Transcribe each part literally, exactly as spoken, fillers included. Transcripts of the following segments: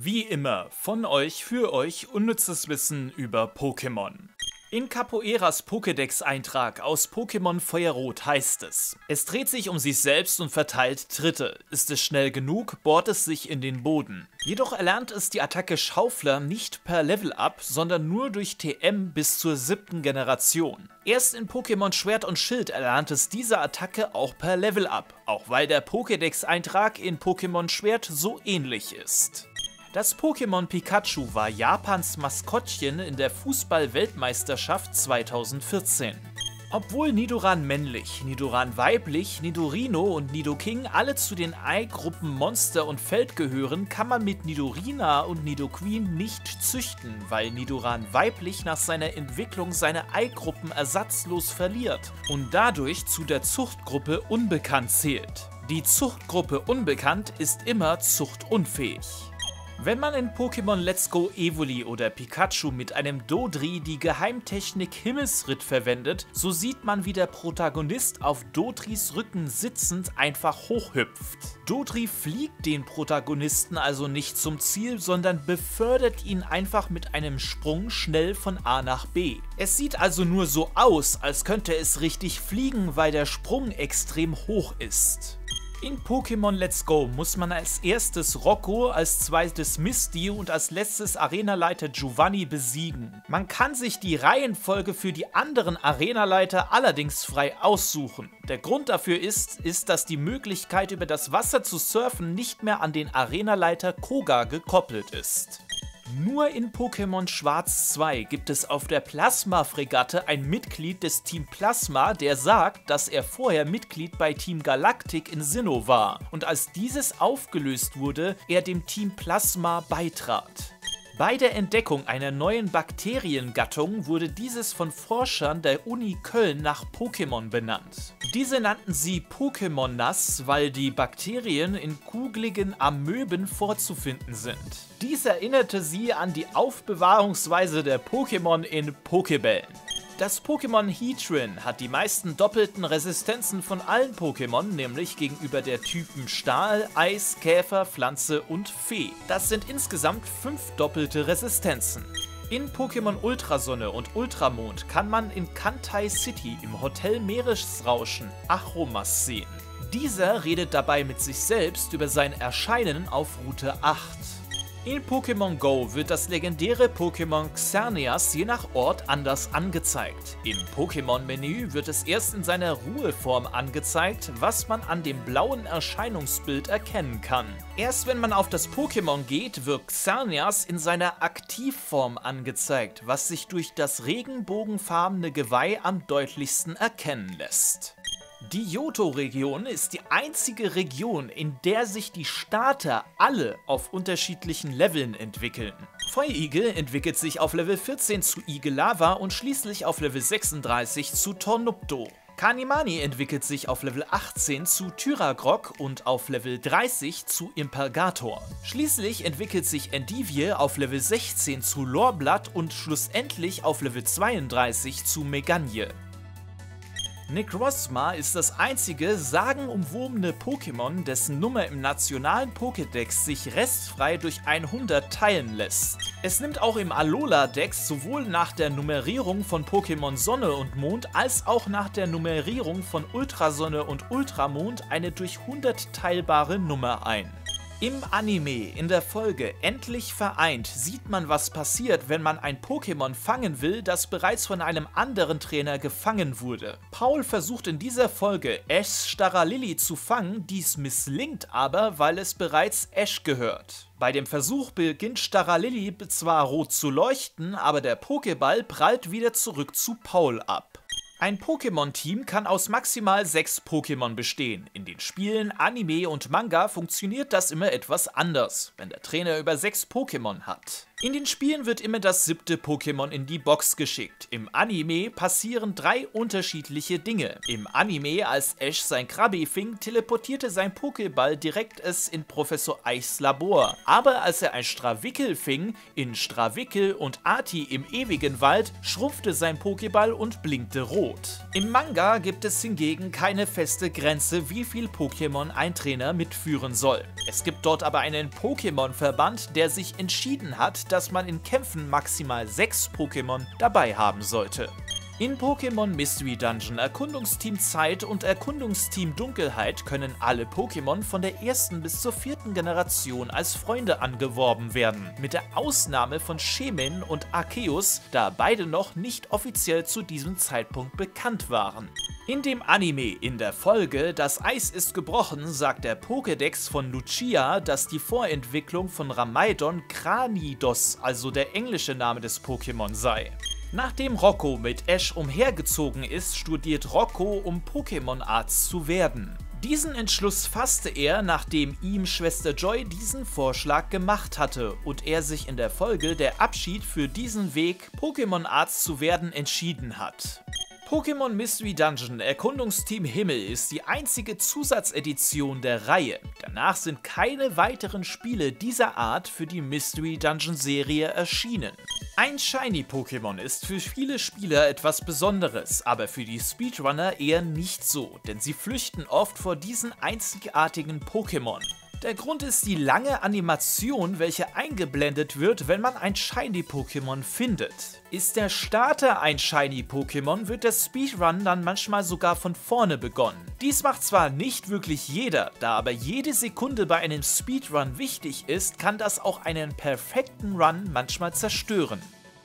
Wie immer, von euch für euch unnützes Wissen über Pokémon. In Capoeiras Pokédex-Eintrag aus Pokémon Feuerrot heißt es: Es dreht sich um sich selbst und verteilt Tritte. Ist es schnell genug, bohrt es sich in den Boden. Jedoch erlernt es die Attacke Schaufler nicht per Level-Up, sondern nur durch T M bis zur siebten Generation. Erst in Pokémon Schwert und Schild erlernt es diese Attacke auch per Level-Up, auch weil der Pokédex-Eintrag in Pokémon Schwert so ähnlich ist. Das Pokémon Pikachu war Japans Maskottchen in der Fußball-Weltmeisterschaft zweitausendvierzehn. Obwohl Nidoran männlich, Nidoran weiblich, Nidorino und Nidoking alle zu den Ei-Gruppen Monster und Feld gehören, kann man mit Nidorina und Nidoqueen nicht züchten, weil Nidoran weiblich nach seiner Entwicklung seine Eigruppen ersatzlos verliert und dadurch zu der Zuchtgruppe Unbekannt zählt. Die Zuchtgruppe Unbekannt ist immer zuchtunfähig. Wenn man in Pokémon Let's Go Evoli oder Pikachu mit einem Dodri die Geheimtechnik Himmelsritt verwendet, so sieht man, wie der Protagonist auf Dodris Rücken sitzend einfach hochhüpft. Dodri fliegt den Protagonisten also nicht zum Ziel, sondern befördert ihn einfach mit einem Sprung schnell von A nach B. Es sieht also nur so aus, als könnte es richtig fliegen, weil der Sprung extrem hoch ist. In Pokémon Let's Go muss man als erstes Rocco, als zweites Misty und als letztes Arenaleiter Giovanni besiegen. Man kann sich die Reihenfolge für die anderen Arenaleiter allerdings frei aussuchen. Der Grund dafür ist, ist, dass die Möglichkeit, über das Wasser zu surfen, nicht mehr an den Arenaleiter Koga gekoppelt ist. Nur in Pokémon Schwarz zwei gibt es auf der Plasma-Fregatte ein Mitglied des Team Plasma, der sagt, dass er vorher Mitglied bei Team Galactic in Sinnoh war und als dieses aufgelöst wurde, er dem Team Plasma beitrat. Bei der Entdeckung einer neuen Bakteriengattung wurde dieses von Forschern der Uni Köln nach Pokémon benannt. Diese nannten sie Pokémon-Nass, weil die Bakterien in kugeligen Amöben vorzufinden sind. Dies erinnerte sie an die Aufbewahrungsweise der Pokémon in Pokébällen. Das Pokémon Heatran hat die meisten doppelten Resistenzen von allen Pokémon, nämlich gegenüber der Typen Stahl, Eis, Käfer, Pflanze und Fee. Das sind insgesamt fünf doppelte Resistenzen. In Pokémon Ultrasonne und Ultramond kann man in Kantai City im Hotel Meeresrauschen Achomas sehen. Dieser redet dabei mit sich selbst über sein Erscheinen auf Route acht. In Pokémon Go wird das legendäre Pokémon Xerneas je nach Ort anders angezeigt. Im Pokémon-Menü wird es erst in seiner Ruheform angezeigt, was man an dem blauen Erscheinungsbild erkennen kann. Erst wenn man auf das Pokémon geht, wird Xerneas in seiner Aktivform angezeigt, was sich durch das regenbogenfarbene Geweih am deutlichsten erkennen lässt. Die Johto-Region ist die einzige Region, in der sich die Starter alle auf unterschiedlichen Leveln entwickeln. Feuerigel entwickelt sich auf Level vierzehn zu Igellava und schließlich auf Level sechsunddreißig zu Tornupto. Kanimani entwickelt sich auf Level achtzehn zu Tyragrok und auf Level dreißig zu Impelgator. Schließlich entwickelt sich Endivie auf Level sechzehn zu Lorblatt und schlussendlich auf Level zweiunddreißig zu Megagne. Necrozma ist das einzige sagenumwobene Pokémon, dessen Nummer im nationalen Pokédex sich restfrei durch hundert teilen lässt. Es nimmt auch im Alola-Dex sowohl nach der Nummerierung von Pokémon Sonne und Mond als auch nach der Nummerierung von Ultrasonne und Ultramond eine durch hundert teilbare Nummer ein. Im Anime, in der Folge Endlich vereint, sieht man, was passiert, wenn man ein Pokémon fangen will, das bereits von einem anderen Trainer gefangen wurde. Paul versucht in dieser Folge, Ashs Staralilli zu fangen, dies misslingt aber, weil es bereits Ash gehört. Bei dem Versuch beginnt Staralilli zwar rot zu leuchten, aber der Pokéball prallt wieder zurück zu Paul ab. Ein Pokémon-Team kann aus maximal sechs Pokémon bestehen. In den Spielen, Anime und Manga funktioniert das immer etwas anders, wenn der Trainer über sechs Pokémon hat. In den Spielen wird immer das siebte Pokémon in die Box geschickt. Im Anime passieren drei unterschiedliche Dinge. Im Anime, als Ash sein Krabby fing, teleportierte sein Pokéball direkt es in Professor Eichs Labor. Aber als er ein Strawickel fing, in Strawickel und Arti im ewigen Wald, schrumpfte sein Pokéball und blinkte rot. Im Manga gibt es hingegen keine feste Grenze, wie viel Pokémon ein Trainer mitführen soll. Es gibt dort aber einen Pokémon-Verband, der sich entschieden hat, dass man in Kämpfen maximal sechs Pokémon dabei haben sollte. In Pokémon Mystery Dungeon Erkundungsteam Zeit und Erkundungsteam Dunkelheit können alle Pokémon von der ersten bis zur vierten Generation als Freunde angeworben werden, mit der Ausnahme von Shemin und Arceus, da beide noch nicht offiziell zu diesem Zeitpunkt bekannt waren. In dem Anime in der Folge Das Eis ist gebrochen sagt der Pokédex von Lucia, dass die Vorentwicklung von Ramaidon Kranidos, also der englische Name des Pokémon, sei. Nachdem Rocco mit Ash umhergezogen ist, studiert Rocco, um Pokémon-Arzt zu werden. Diesen Entschluss fasste er, nachdem ihm Schwester Joy diesen Vorschlag gemacht hatte und er sich in der Folge der Abschied für diesen Weg, Pokémon-Arzt zu werden, entschieden hat. Pokémon Mystery Dungeon Erkundungsteam Himmel ist die einzige Zusatzedition der Reihe. Danach sind keine weiteren Spiele dieser Art für die Mystery Dungeon Serie erschienen. Ein Shiny-Pokémon ist für viele Spieler etwas Besonderes, aber für die Speedrunner eher nicht so, denn sie flüchten oft vor diesen einzigartigen Pokémon. Der Grund ist die lange Animation, welche eingeblendet wird, wenn man ein Shiny-Pokémon findet. Ist der Starter ein Shiny-Pokémon, wird der Speedrun dann manchmal sogar von vorne begonnen. Dies macht zwar nicht wirklich jeder, da aber jede Sekunde bei einem Speedrun wichtig ist, kann das auch einen perfekten Run manchmal zerstören.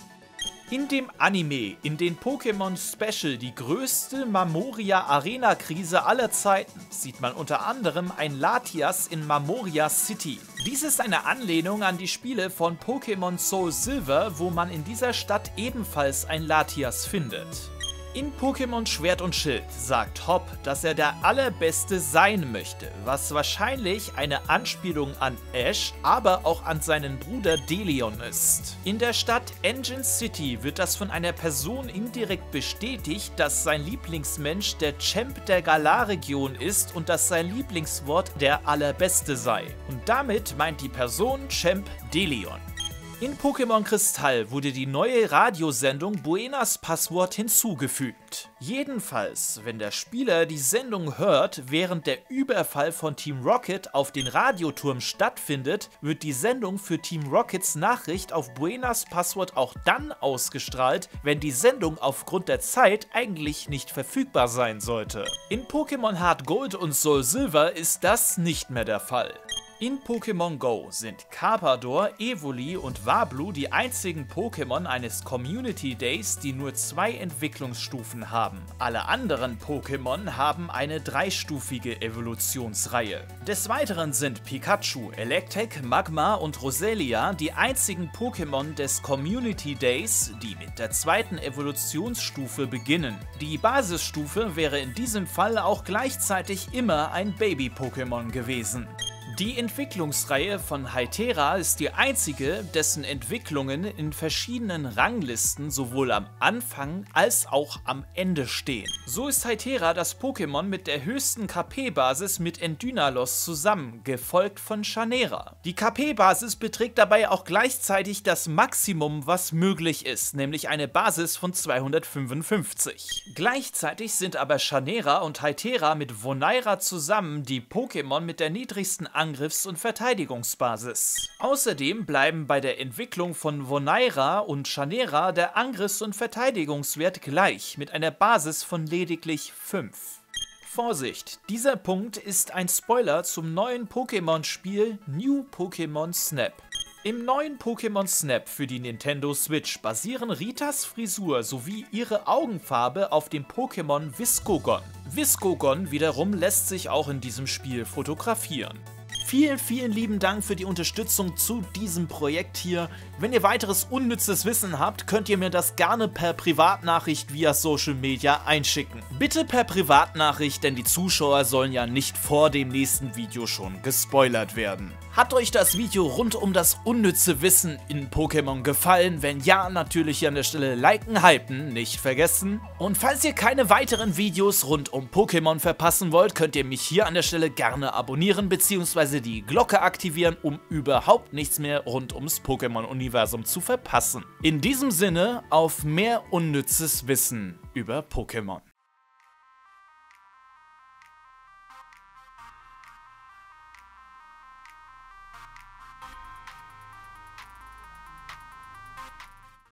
In dem Anime, in den Pokémon Special die größte Mamoria-Arena-Krise aller Zeiten, sieht man unter anderem ein Latias in Mamoria City. Dies ist eine Anlehnung an die Spiele von Pokémon Soul Silver, wo man in dieser Stadt ebenfalls ein Latias findet. In Pokémon Schwert und Schild sagt Hop, dass er der Allerbeste sein möchte, was wahrscheinlich eine Anspielung an Ash, aber auch an seinen Bruder Delion ist. In der Stadt Engine City wird das von einer Person indirekt bestätigt, dass sein Lieblingsmensch der Champ der Galar-Region ist und dass sein Lieblingswort der Allerbeste sei. Und damit meint die Person Champ Delion. In Pokémon Kristall wurde die neue Radiosendung Buenas Passwort hinzugefügt. Jedenfalls, wenn der Spieler die Sendung hört, während der Überfall von Team Rocket auf den Radioturm stattfindet, wird die Sendung für Team Rockets Nachricht auf Buenas Passwort auch dann ausgestrahlt, wenn die Sendung aufgrund der Zeit eigentlich nicht verfügbar sein sollte. In Pokémon Heart Gold und Soul Silver ist das nicht mehr der Fall. In Pokémon Go sind Carpador, Evoli und Wablu die einzigen Pokémon eines Community Days, die nur zwei Entwicklungsstufen haben. Alle anderen Pokémon haben eine dreistufige Evolutionsreihe. Des Weiteren sind Pikachu, Electek, Magma und Roselia die einzigen Pokémon des Community Days, die mit der zweiten Evolutionsstufe beginnen. Die Basisstufe wäre in diesem Fall auch gleichzeitig immer ein Baby-Pokémon gewesen. Die Entwicklungsreihe von Hytera ist die einzige, dessen Entwicklungen in verschiedenen Ranglisten sowohl am Anfang als auch am Ende stehen. So ist Hytera das Pokémon mit der höchsten K P-Basis mit Endynalos zusammen, gefolgt von Chanera. Die K P-Basis beträgt dabei auch gleichzeitig das Maximum, was möglich ist, nämlich eine Basis von zweihundertfünfundfünfzig. Gleichzeitig sind aber Chanera und Hytera mit Voneira zusammen die Pokémon mit der niedrigsten Angriffs- und Verteidigungsbasis. Außerdem bleiben bei der Entwicklung von Voneira und Chanera der Angriffs- und Verteidigungswert gleich, mit einer Basis von lediglich fünf. Vorsicht, dieser Punkt ist ein Spoiler zum neuen Pokémon-Spiel New Pokémon Snap. Im neuen Pokémon Snap für die Nintendo Switch basieren Ritas Frisur sowie ihre Augenfarbe auf dem Pokémon Viscogon. Viscogon wiederum lässt sich auch in diesem Spiel fotografieren. vielen, vielen lieben Dank für die Unterstützung zu diesem Projekt hier. Wenn ihr weiteres unnützes Wissen habt, könnt ihr mir das gerne per Privatnachricht via Social Media einschicken. Bitte per Privatnachricht, denn die Zuschauer sollen ja nicht vor dem nächsten Video schon gespoilert werden. Hat euch das Video rund um das unnütze Wissen in Pokémon gefallen? Wenn ja, natürlich hier an der Stelle liken, hypen, nicht vergessen. Und falls ihr keine weiteren Videos rund um Pokémon verpassen wollt, könnt ihr mich hier an der Stelle gerne abonnieren bzw. die Glocke aktivieren, um überhaupt nichts mehr rund ums Pokémon-Universum zu verpassen. In diesem Sinne, auf mehr unnützes Wissen über Pokémon.